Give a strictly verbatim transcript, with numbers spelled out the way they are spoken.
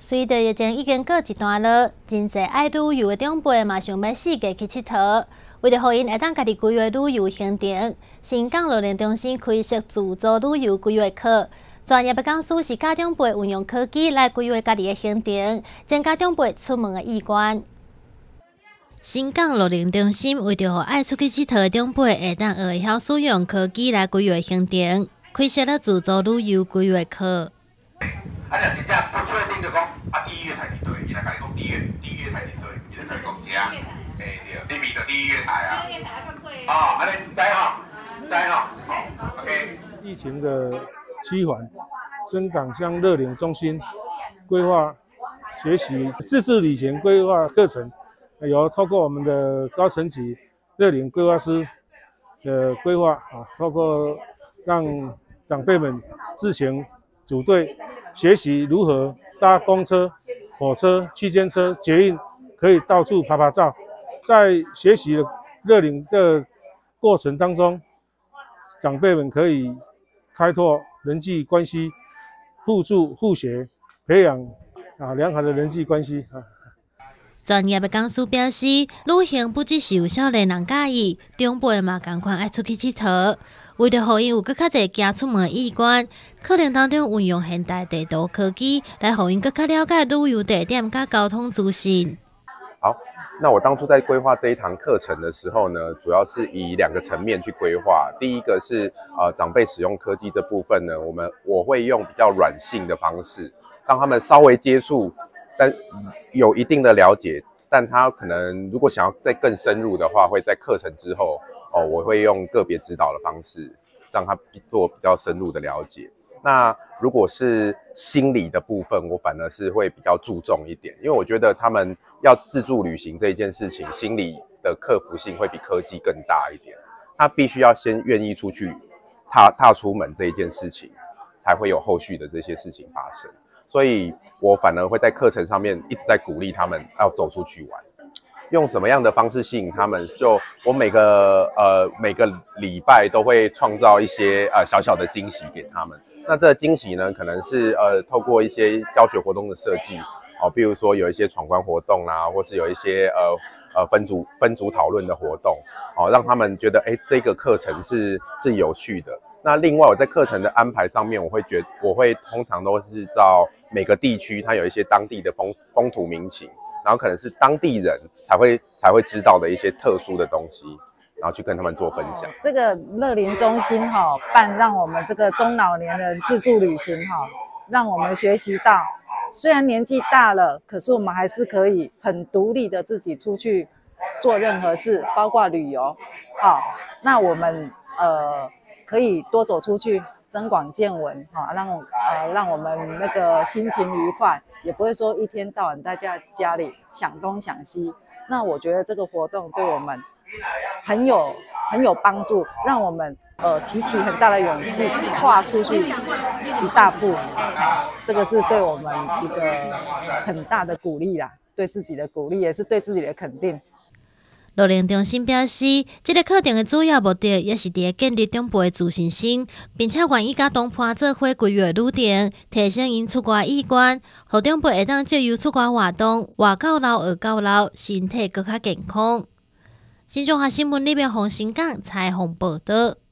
随着疫情已经过一段落，真侪爱旅游的长辈嘛想要四界去佚佗。为了让因会当家己规划旅游行程，新港乐龄中心开设自助旅游规划课。专业的讲师是家长辈运用科技来规划家己的行程，增加长辈出门的意愿。新港乐龄中心为着让爱出去佚佗的长辈会当学会晓使用科技来规划行程，开设了自助旅游规划课。 啊，若真正不确定就讲啊，第一月台伫对，伊来甲你讲第一月，第一月台伫对，伊就甲你讲遮，诶对，你咪就第一月台啊。哦，安尼知吼，知吼，好 ，OK。 疫情的趋缓，深港乡乐龄中心规划学习自助旅行规划课程，由透过我们的高层级乐龄规划师的规划啊，透过让长辈们自行组队学习如何搭公车、火车、区间车、捷运，可以到处拍拍照。在学习乐龄的过程当中，长辈们可以开拓人际关系，互助互学，培养啊良好的人际关系啊。 专业的讲师表示，旅行不只是有少年人介意，长辈嘛同款爱出去佚佗。为了让因有更较侪行出门的意愿，课程当中运用现代地图科技来让因更较了解旅游地点甲交通资讯。 好，那我当初在规划这一堂课程的时候呢，主要是以两个层面去规划。第一个是呃长辈使用科技这部分呢，我们我会用比较软性的方式，让他们稍微接触，但有一定的了解。但他可能如果想要再更深入的话，会在课程之后哦，我会用个别指导的方式，让他做比较深入的了解。那如果是心理的部分，我反而是会比较注重一点，因为我觉得他们要自助旅行这一件事情，心理的克服性会比科技更大一点。他必须要先愿意出去踏踏出门这一件事情，才会有后续的这些事情发生。所以我反而会在课程上面一直在鼓励他们要走出去玩，用什么样的方式吸引他们？就我每个呃每个礼拜都会创造一些呃小小的惊喜给他们。那这个惊喜呢，可能是呃透过一些教学活动的设计哦，比如说有一些闯关活动啦，或是有一些呃呃分组分组讨论的活动哦，让他们觉得哎这个课程是是有趣的。那另外我在课程的安排上面，我会觉我会通常都是照每个地区它有一些当地的风风土民情，然后可能是当地人才会才会知道的一些特殊的东西，然后去跟他们做分享。 这个乐龄中心哈、哦、办让我们这个中老年人自助旅行哈、哦，让我们学习到，虽然年纪大了，可是我们还是可以很独立的自己出去做任何事，包括旅游。好、哦，那我们呃。可以多走出去，增广见闻，哈，让呃让我们那个心情愉快，也不会说一天到晚待在家里想东想西。那我觉得这个活动对我们很有很有帮助，让我们呃提起很大的勇气，跨出去一大步，这个是对我们一个很大的鼓励啦，对自己的鼓励，也是对自己的肯定。 乐龄中心表示，这个课程的主要目的也是伫建立长辈的自信心，并且愿意甲同伴做伙规划旅程，提升因出国意愿，让长辈会当借由出国活动，活到老学到老，身体更较健康。新中华新闻里面洪新港采访报道。